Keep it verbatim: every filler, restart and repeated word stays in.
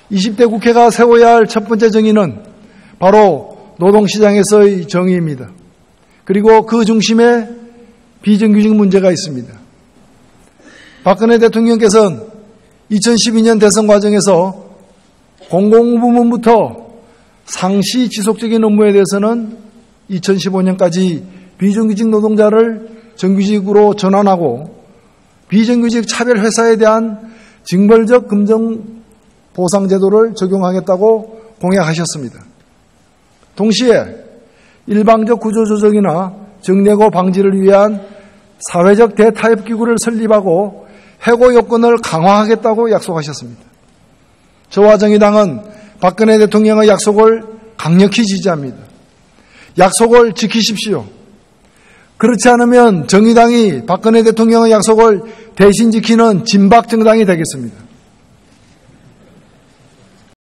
이십 대 국회가 세워야 할 첫 번째 정의는 바로 노동시장에서의 정의입니다. 그리고 그 중심에 비정규직 문제가 있습니다. 박근혜 대통령께서는 이천십이 년 대선 과정에서 공공부문부터 상시 지속적인 업무에 대해서는 이천십오 년까지 비정규직 노동자를 정규직으로 전환하고 비정규직 차별 회사에 대한 징벌적 금전 보상 제도를 적용하겠다고 공약하셨습니다. 동시에 일방적 구조조정이나 정례고 방지를 위한 사회적 대타협기구를 설립하고 해고 요건을 강화하겠다고 약속하셨습니다. 저와 정의당은 박근혜 대통령의 약속을 강력히 지지합니다. 약속을 지키십시오. 그렇지 않으면 정의당이 박근혜 대통령의 약속을 대신 지키는 진박 정당이 되겠습니다.